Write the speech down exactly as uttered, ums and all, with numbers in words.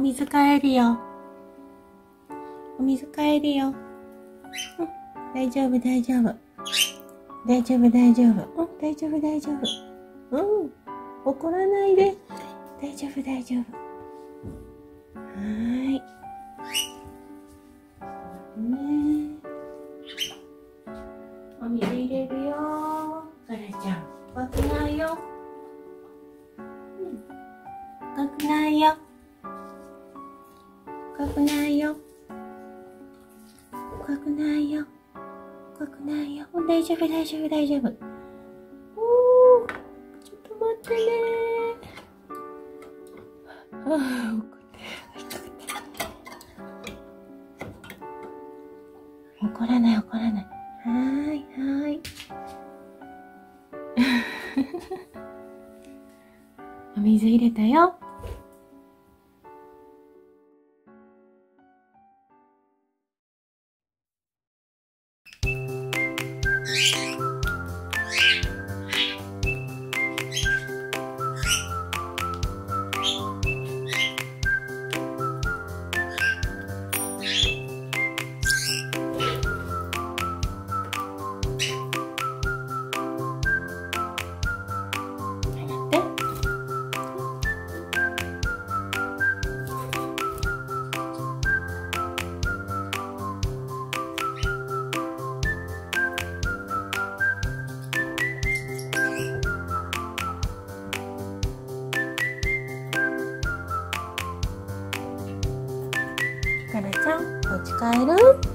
水買えるよ。お水買えるよ。うん、大丈夫、大丈夫。大丈夫、大丈夫。うん、大丈夫、大丈夫。うん、怒らないで。大丈夫、大丈夫。はーい。ねえ。お水入れるよ。カラちゃん。怖くないよ。うん。怖くないよ。怖くないよ。怖くないよ。怖くないよ。大丈夫、大丈夫、大丈夫。おー、ちょっと待ってねー。はぁ、怒らない、怒らない。はーい、はーい。お水入れたよ。カラちゃん、お家帰る？